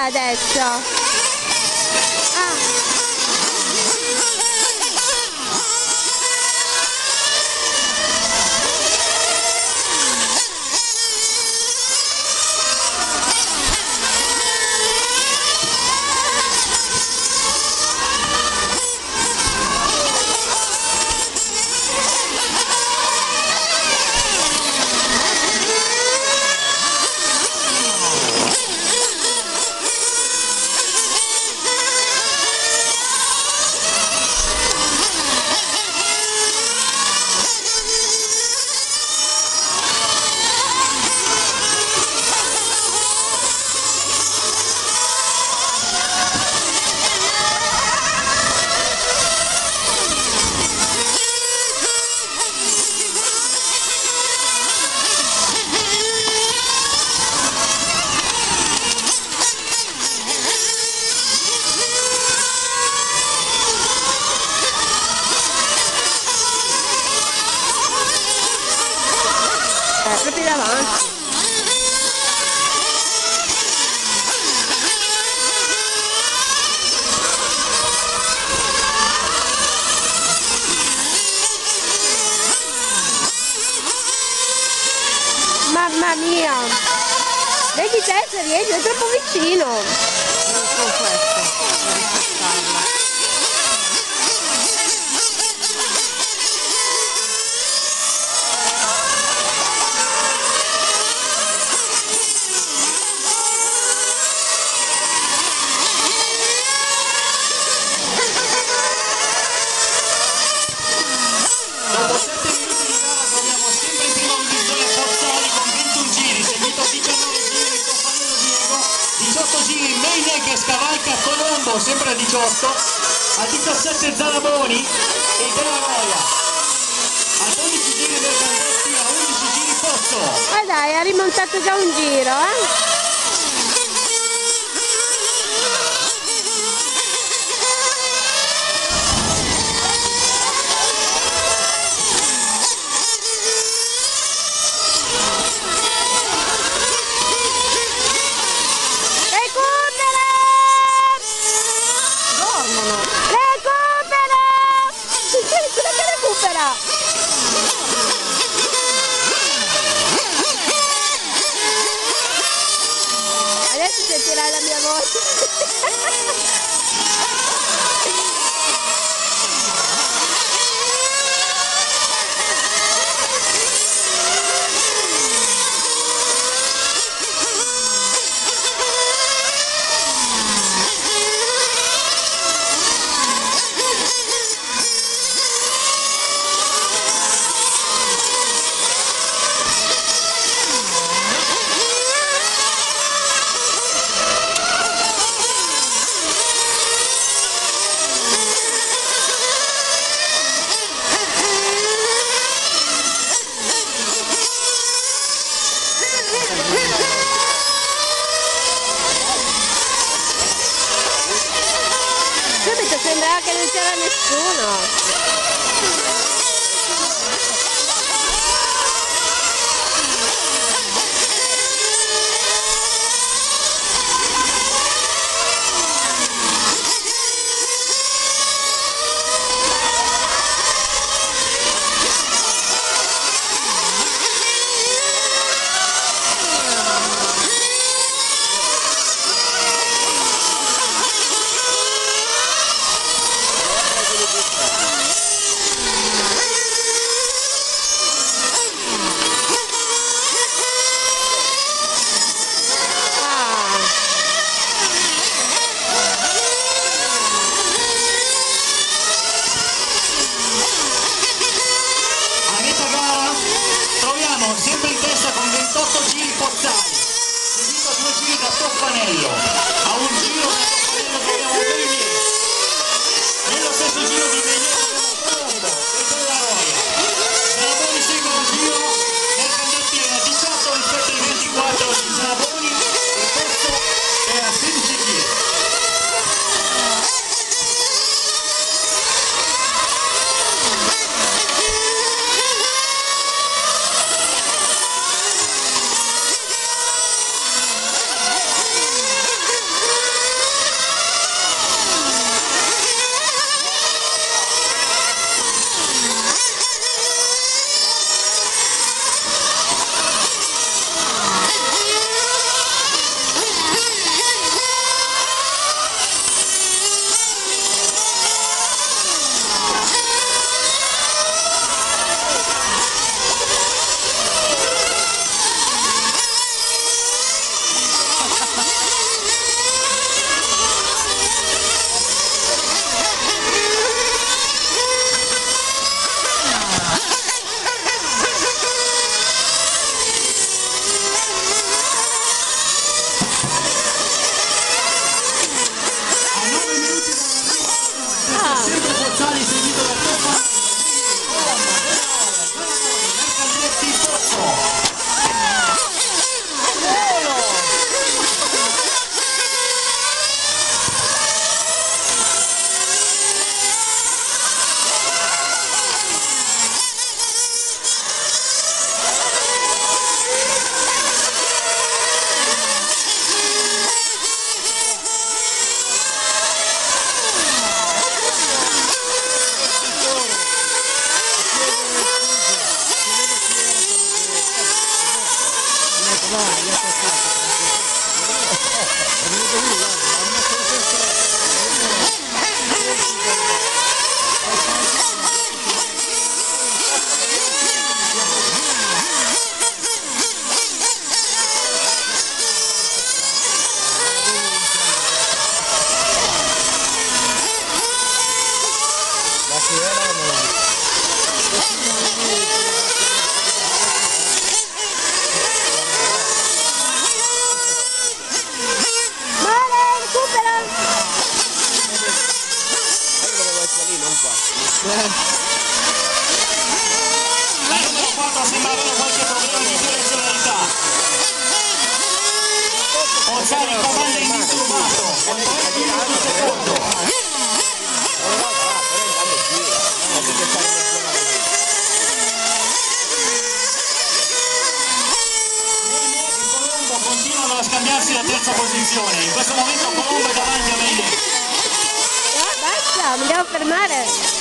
adesso? Ah. Proprio davanti. Mamma mia! Vedi te se riesci, è troppo vicino! Non con questo, per rispettarla. Dopo 7 minuti di gara troviamo sempre in prima posizione Pozzoli con 21 giri, seguito 19 giri Toffanino Diego, 18 giri Meine che scavalca Colombo, sempre a 18, a 17 Zanaboni e Della Roia, a 12 giri Mercandetti, a 11 giri Pozzo. Ah dai, ha rimontato già un giro, eh? Dormono. Recupera! Cosa che recupera? Adesso sentirai la mia voce. Subito sembrava che non c'era nessuno. A metà gara troviamo sempre in testa con 28 giri Pozzali, seguito a 2 giri da Toffanello, a un giro da Toffanello troviamo Meunier, nello stesso giro di Meunier troviamo Colombo e Della Roia, Zanaboni secondo giro, Mercandetti era 18 rispetto ai 24 di Zanaboni e Pozzo era 16 giri. La numero 4 sembra avere qualche problema di direzionalità. Ozzani comanda indisturbato con 3 minuti secondo. Mene e Colombo continuano a scambiarsi la terza posizione. In questo momento Colombo è davanti a Mene. Basta, mi devo fermare.